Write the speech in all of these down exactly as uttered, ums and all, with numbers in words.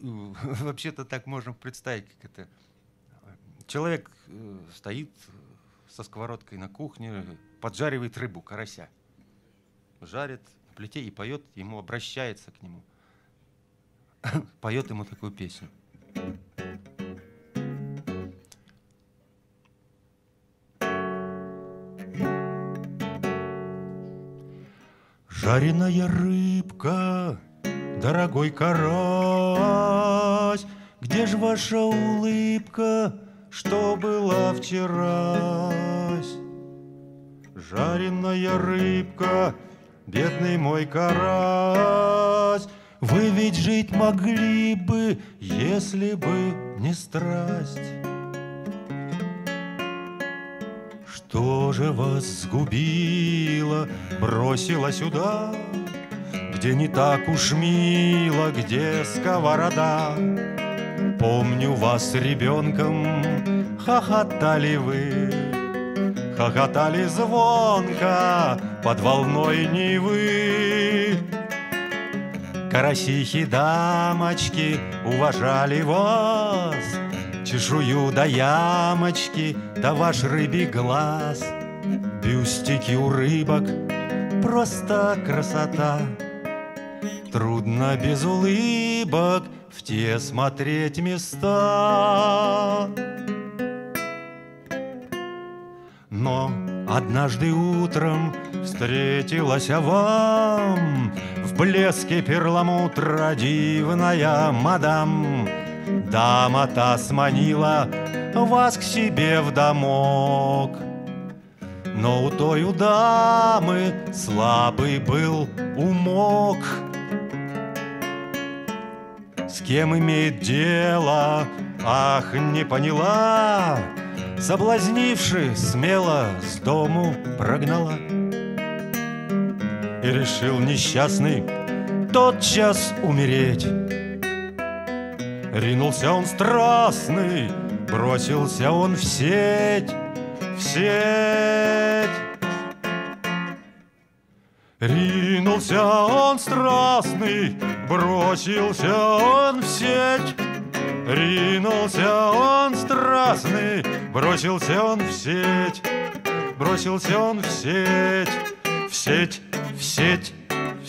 вообще-то так можно представить, как это. Человек э, стоит со сковородкой на кухне, поджаривает рыбу, карася. Жарит на плите и поет, ему обращается к нему. Поет ему такую песню. Жареная рыбка, дорогой карась, где ж ваша улыбка, что была вчерась? Жареная рыбка, бедный мой карась, вы ведь жить могли бы, если бы не страсть. Что же вас сгубило, бросило сюда, где не так уж мило, где сковорода? Помню вас ребенком, хохотали вы, хохотали звонко под волной Невы. Карасихи дамочки уважали вас, чешую да ямочки, да ваш рыбий глаз. Бюстики у рыбок просто красота, трудно без улыбок в те смотреть места. Но однажды утром встретилась вам в блеске перламутра дивная мадам. Дама та сманила вас к себе в домок, но у той у дамы слабый был умок. С кем имеет дело, ах, не поняла, соблазнивши, смело с дому прогнала. И решил несчастный тотчас умереть. Ринулся он страстный, бросился он в сеть, в сеть. Ринулся он страстный, бросился он в сеть. Ринулся он страстный, бросился он в сеть. Бросился он в сеть, в сеть, в сеть, в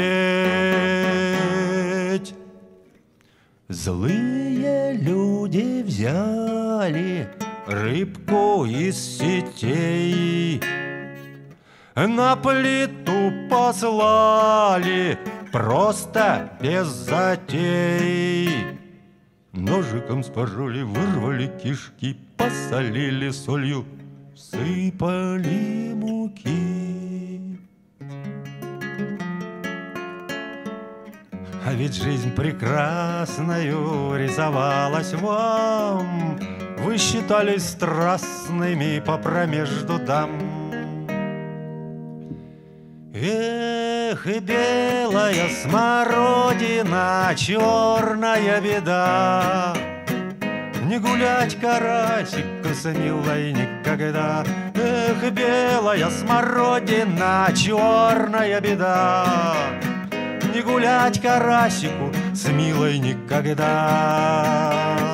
сеть. Злые люди взяли рыбку из сетей, на плиту послали просто без затей. Ножиком спороли, вырвали кишки, посолили солью, сыпали муки. А ведь жизнь прекрасною рисовалась вам, вы считались страстными попромежду дам. Эх, и белая смородина, черная беда, не гулять карасику с милой никогда. Эх, белая смородина, черная беда, не гулять карасику с милой никогда.